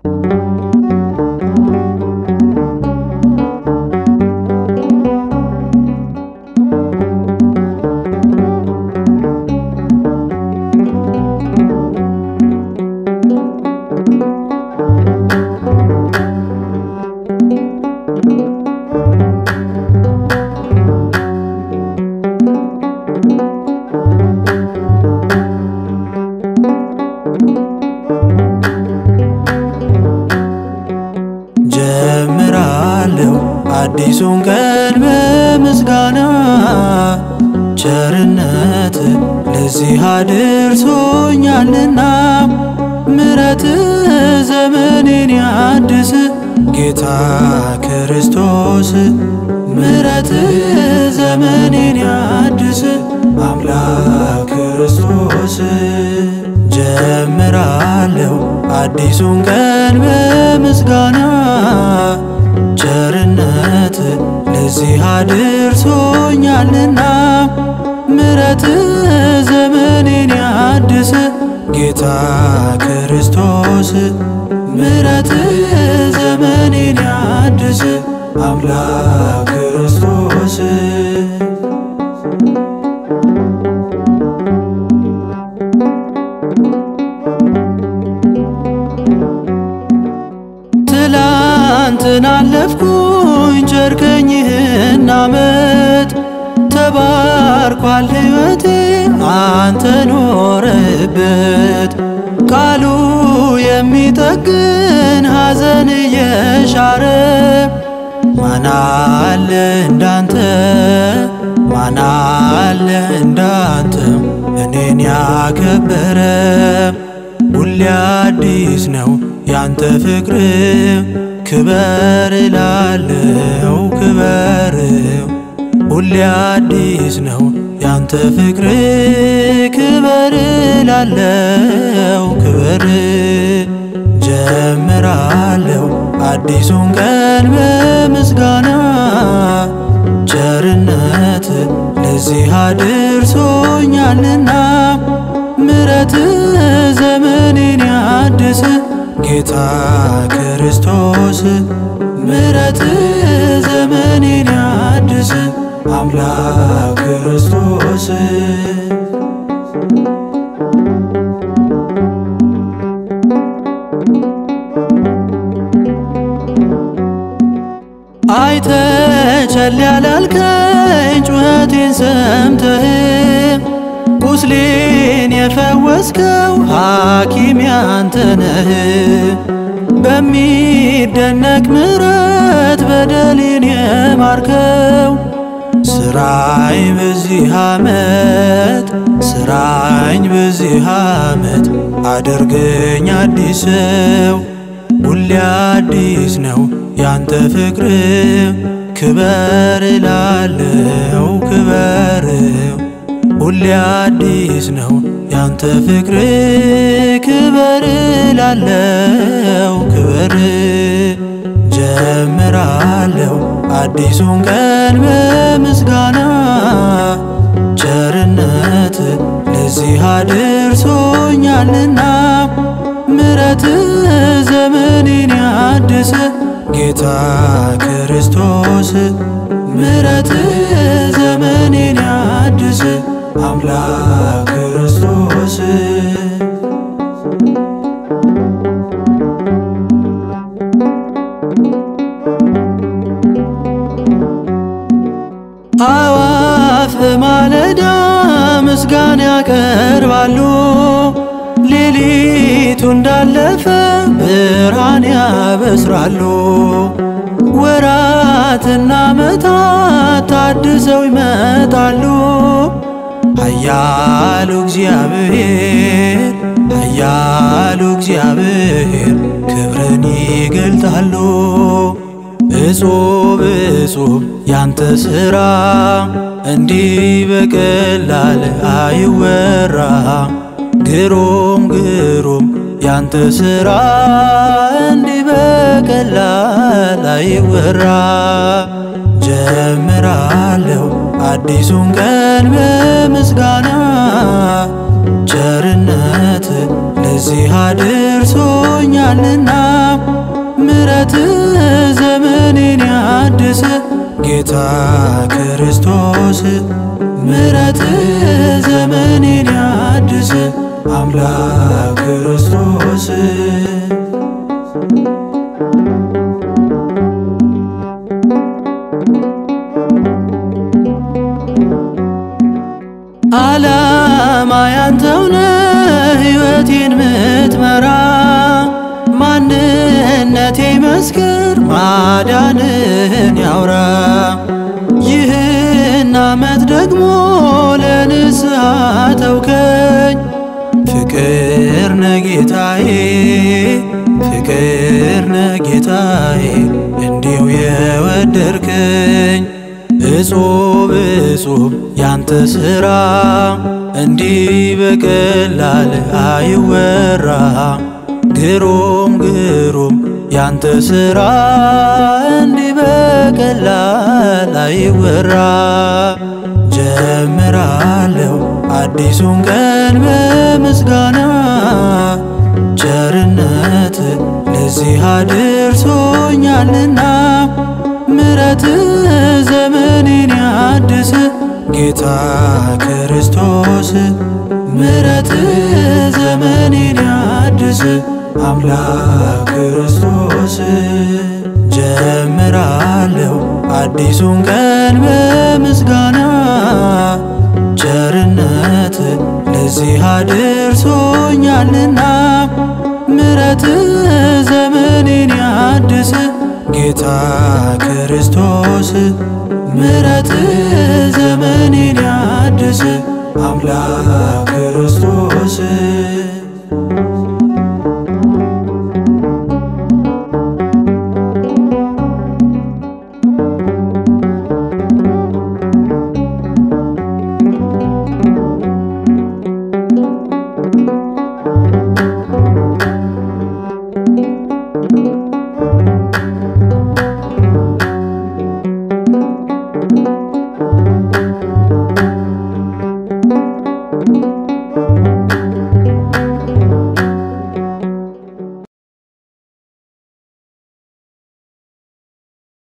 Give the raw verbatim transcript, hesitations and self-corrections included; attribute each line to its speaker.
Speaker 1: ጀምራለሁ አዲሱን ቀን በምስጋና ቸርነት ለዚህ አድርሶኛልና ምሕረት ዘመኔን ያድስ ጌታ ክርስቶስ ምሕረት ዘመኔን ያድስ አምላክ ክርስቶስ ጀምራለሁ አዲሱን ቀን በምስጋና ቸርነት ለዚህ አድርሶኛልና ምሕረት ዘመኔን ያድስ ጌታ ክርስቶስ ምሕረት ዘመኔን ያድስ አምላክ ክርስቶስ ትላንትን አለፍኩኝ ቸርከኝህን ዓመት ተባርኳል ሕይወቴ አንተ ኖረህበት ቃሉ የሚጠግን ሐዘን እየሻረ ማን አለ እንዳንተ ማን አለ እንዳንተ እኔን ያከበረ ሁሌ አዲስ ነው ያንተ ፍቅር ክበር እላለሁ ክበር ሁሌ አዲስ ነው ያንተ ፍቅር ክበር እላለሁ ክበር ጀምራለሁ አዲሱን ቀን በምስጋና ቸርነት ለዚህ አድርሶኛልና ምሕረት ዘመኔን ያድስ ጌታ ክርስቶስ ምሕረት ዘመኔን ያድስ አምላክ ክርስቶስ አይተ ቸል ያላልከኝ ጩኸቴን ሰምተህ ቁስሌን የፈወስከው ሐኪም ያንተ ነህ በሚደነቅ ምሕረት በደሌን የማርከው ስራኝ በዚህ ዓመት ስራኝ በዚህ ዓመት አድርገኝ አዲስ ሰው ሁሌ አዲስ ነው ያንተ ፍቅር ክበር እላለሁ ክበር ሁሌ አዲስ ነው ያንተ ፍቅር ክበር እላለሁ ክበር ጀምራለሁ አዲሱን ቀን በምስጋና ቸርነት ለዚህ አድርሶኛልና ምሕረት ዘመኔን ያድስ ጌታ ክርስቶስ ምሕረት ዘመኔን ያድስ አምላክ ክርስቶስ አዋፍ ማለዳ ምስጋና ያቀርባሉ ሌሊቱ እንዳለፈ ብርሃን ያበስራሉ ወራትና ዓመታት ታድሰው ይመጣሉ ኃያሉ እግዚአብሔር ኃያሉ እግዚአብሔር ክብርን ይገልጣሉ እጹብ እጹብ ያንተ ሥራ እንዲህ በቀላል አይወራ ግሩም ግሩም ያንተ ሥራ እንዲህ በቀላል አይወራ ጀምራለሁ አዲሱን ቀን በምስጋና ቸርነት ለዚህ ለዚህ አድርሶኛልና ምሕረት ዘመኔን ያድስ ጌታ ክርስቶስ ምሕረት ዘመኔን ያድስ አምላክ ክርስቶስ ዓላማ ያንተው ነህ ሕይወቴን ምትመራ ማንነቴ መስክር ማዳንህን ያውራ ይህን ዓመት ደግሞ ለንስሐ ተውከኝ ፍቅር ነህ ጌታዬ ፍቅር ነህ ጌታዬ እንዲሁ የወደድከኝ እጹብ እጹብ ያንተ ሥራ እንዲህ በቀላል አይወራ ግሩም ግሩም ያንተ ሥራ እንዲህ በቀላል አይወራ ጀምራለሁ አዲሱን ቀን በምስጋና ቸርነት ለዚህ አድርሶኛልና ምሕረት ዘመኔን ያድስ ጌታ ክርስቶስ ምሕረት ዘመኔን ያድስ አምላክ ክርስቶስ ጀምራለሁ አዲሱን ቀን በምስጋና ቸርነት ለዚህ አድርሶኛልና ምሕረት ዘመኔን ያድስ ጌታ ክርስቶስ ምሕረት ዘመኔን ያድስ አምላክ ክርስቶስ